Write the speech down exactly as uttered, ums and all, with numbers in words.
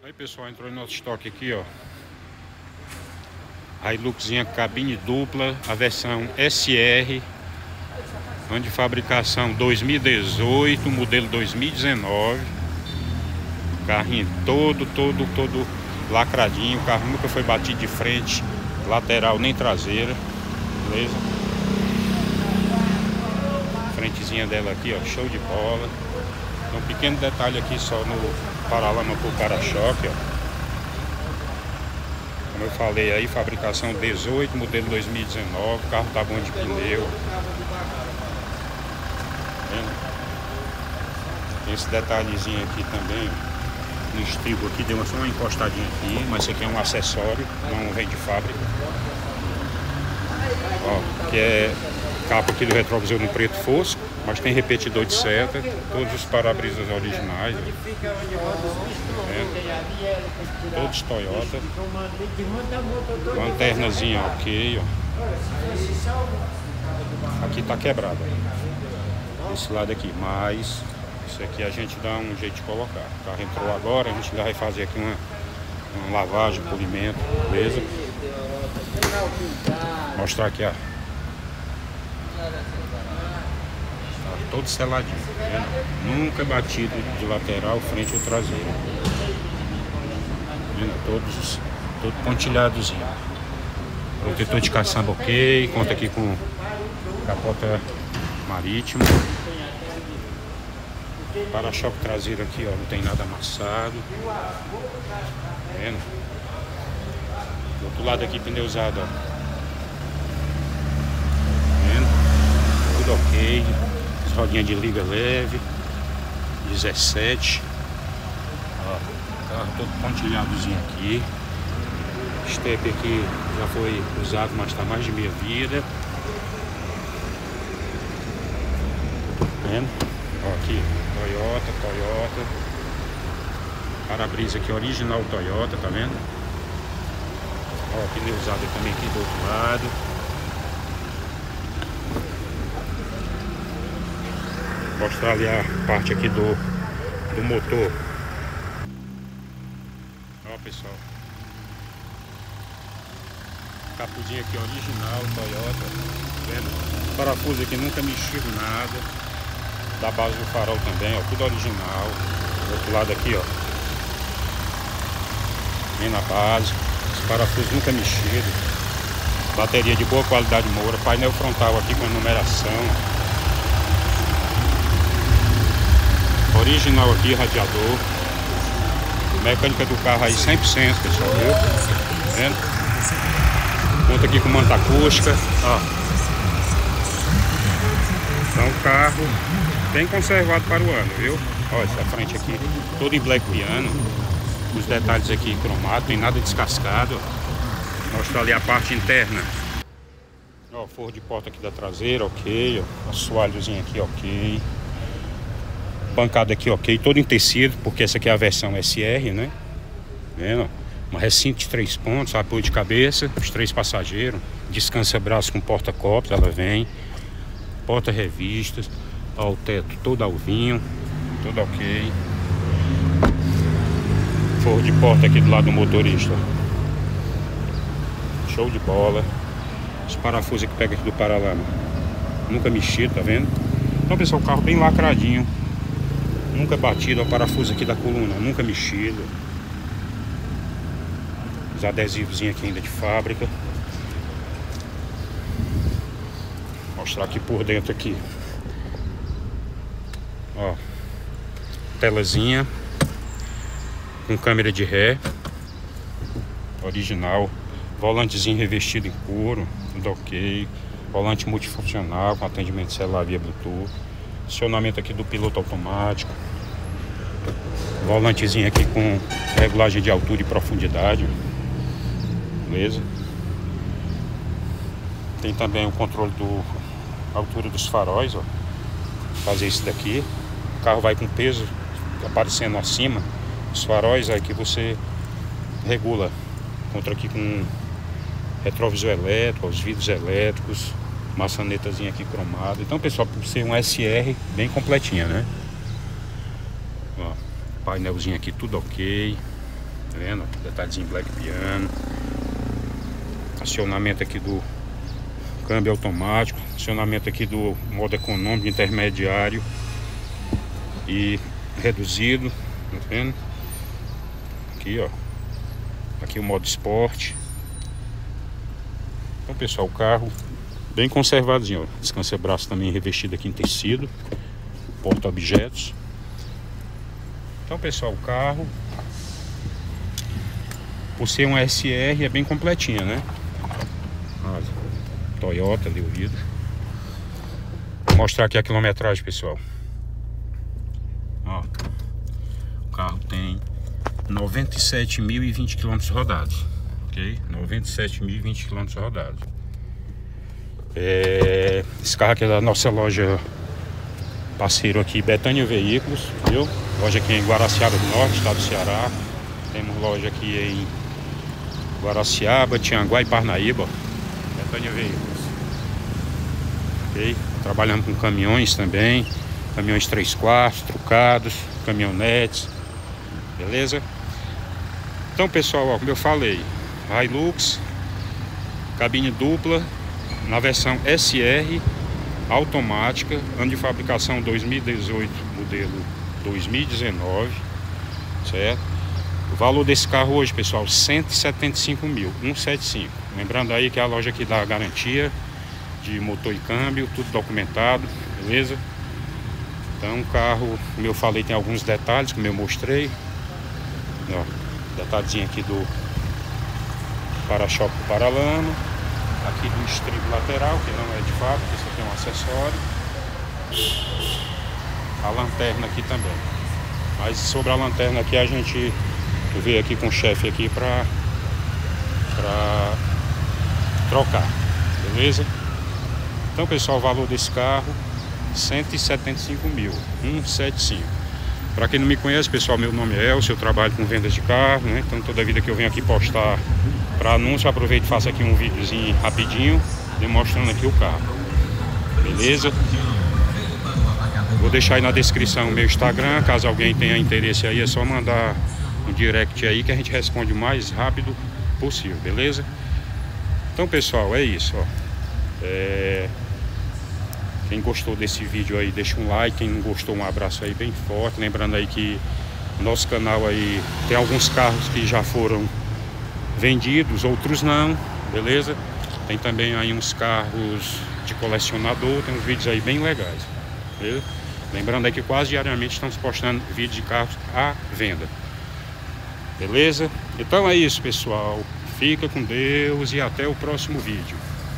Aí pessoal, entrou em nosso estoque aqui, ó. Hiluxinha cabine dupla, a versão S R, ano de fabricação dois mil e dezoito, modelo dois mil e dezenove. Carrinho todo, todo, todo lacradinho. O carro nunca foi batido de frente, lateral nem traseira. Beleza? Frentezinha dela aqui, ó, show de bola. Tem um pequeno detalhe aqui só no paralama pro para-choque, ó. Como eu falei aí, fabricação dezoito, modelo dois mil e dezenove, o carro tá bom de pneu. Tem esse detalhezinho aqui também, ó, no estribo aqui, deu só uma encostadinha aqui, mas isso aqui é um acessório, não vem de fábrica. Ó, que é capa aqui do retrovisor no preto fosco, mas tem repetidor de seta, todos os para-brisas originais, é, todos Toyota, lanternazinha ok, ó. Aqui tá quebrada, esse lado aqui, mas isso aqui a gente dá um jeito de colocar. O carro entrou agora, a gente ainda vai fazer aqui uma, uma lavagem, polimento, beleza? Vou mostrar aqui, ó. Todo seladinho, né? Nunca batido de lateral, frente ou traseiro. Todos, todo pontilhadozinho. Protetor de caçamba ok, conta aqui com capota marítima. Para-choque traseiro aqui, ó, não tem nada amassado. Tá vendo? Do outro lado aqui, pneu usado, ó. Tá vendo? Tudo ok. Rodinha de liga leve, dezessete. Ó, carro todo pontilhadozinho aqui. Step aqui já foi usado, mas está mais de meia vida. Tá vendo? Ó, aqui, Toyota, Toyota. Para-brisa aqui original Toyota, tá vendo? Ó, pneu usado também aqui do outro lado. Mostrar ali a parte aqui do, do motor. Ó pessoal, capudinho aqui original Toyota, tá vendo? Parafuso aqui nunca mexido nada. Da base do farol também, ó, tudo original. Do outro lado aqui, ó, bem na base. Os parafusos nunca mexido. Bateria de boa qualidade Moura. Painel frontal aqui com a numeração. Original aqui, radiador. Mecânica do carro aí cem por cento, pessoal, viu? Tá vendo? Conta aqui com manta acústica, ó. Então o carro bem conservado para o ano, viu? Ó, essa frente aqui, todo em black piano. Os detalhes aqui cromados, tem nada descascado. Mostra ali a parte interna. Ó, forro de porta aqui da traseira, ok. Ó, assoalhozinho aqui, ok. Bancada aqui ok, todo em tecido, porque essa aqui é a versão S R, né? Vendo? Uma recinto de três pontos, apoio de cabeça, os três passageiros, descansa-braço com porta-copos, ela vem, porta-revistas, ó, o teto todo alvinho, tudo ok. Forro de porta aqui do lado do motorista, show de bola. Os parafusos que pega aqui do paralama, nunca mexido, tá vendo? Então pessoal, o carro bem lacradinho. Nunca batido, o parafuso aqui da coluna, nunca mexido. Os adesivos aqui ainda de fábrica. Vou mostrar aqui por dentro aqui. Ó, telazinha com câmera de ré, original. Volantezinho revestido em couro, tudo ok. Volante multifuncional com atendimento celular via Bluetooth. Acionamento aqui do piloto automático. Volantezinho aqui com regulagem de altura e profundidade. Beleza? Tem também o controle do altura dos faróis, ó. Fazer isso daqui. O carro vai com peso aparecendo acima. Os faróis aí que você regula. Contra aqui com retrovisor elétrico, os vidros elétricos. Maçanetazinha aqui cromada. Então pessoal, por ser um S R bem completinha, né? Ó, painelzinho aqui tudo ok. Tá vendo? Detalhezinho black piano. Acionamento aqui do câmbio automático. Acionamento aqui do modo econômico, intermediário e reduzido. Tá vendo? Aqui, ó. Aqui o modo esporte. Então, pessoal, o carro bem conservadinho, ó. Descansa-braço também revestido aqui em tecido. Porta-objetos. Então, pessoal, o carro, por ser um S R, é bem completinha, né? Olha, Toyota ali o vidro. Vou mostrar aqui a quilometragem, pessoal. Ó, o carro tem noventa e sete mil e vinte quilômetros rodados, ok? noventa e sete mil e vinte quilômetros rodados. É, esse carro aqui é da nossa loja parceiro aqui, Betânia Veículos, viu? Loja aqui em Guaraciaba do Norte, estado do Ceará. Temos loja aqui em Guaraciaba, Tianguá e Parnaíba. Betânia Veículos, ok? Trabalhando com caminhões também, caminhões três quartos, trucados, caminhonetes, beleza? Então, pessoal, ó, como eu falei, Hilux, cabine dupla, na versão S R, automática, ano de fabricação dois mil e dezoito, modelo dois mil e dezenove, certo? O valor desse carro hoje, pessoal, cento e setenta e cinco mil, cento e setenta e cinco. Lembrando aí que é a loja aqui dá garantia de motor e câmbio, tudo documentado, beleza? Então o carro, como eu falei, tem alguns detalhes, como eu mostrei. Ó, detalhezinho aqui do para-choque do paralama. Aqui do estribo lateral, que não é de fábrica, isso aqui é um acessório. A lanterna aqui também. Mas sobre a lanterna aqui a gente veio aqui com o chefe aqui pra, pra trocar, beleza? Então, pessoal, o valor desse carro cento e setenta e cinco mil, cento e setenta e cinco. Para quem não me conhece, pessoal, meu nome é Elcio, eu trabalho com vendas de carro, né? Então toda vida que eu venho aqui postar para anúncio, aproveito e faço aqui um videozinho rapidinho, demonstrando aqui o carro, beleza? Vou deixar aí na descrição o meu Instagram, caso alguém tenha interesse aí, é só mandar um direct aí que a gente responde o mais rápido possível, beleza? Então, pessoal, é isso, ó. É... Quem gostou desse vídeo aí, deixa um like. Quem não gostou, um abraço aí bem forte. Lembrando aí que nosso canal aí tem alguns carros que já foram vendidos, outros não, beleza? Tem também aí uns carros de colecionador, tem uns vídeos aí bem legais, beleza? Lembrando aí que quase diariamente estamos postando vídeos de carros à venda, beleza? Então é isso, pessoal. Fica com Deus e até o próximo vídeo.